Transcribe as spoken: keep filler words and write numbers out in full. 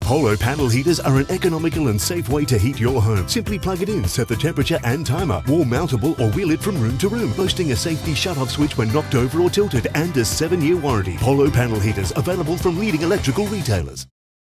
Polo panel heaters are an economical and safe way to heat your home. Simply plug it in, set the temperature and timer, wall mountable or wheel it from room to room, boasting a safety shut-off switch when knocked over or tilted and a seven-year warranty. Polo panel heaters available from leading electrical retailers.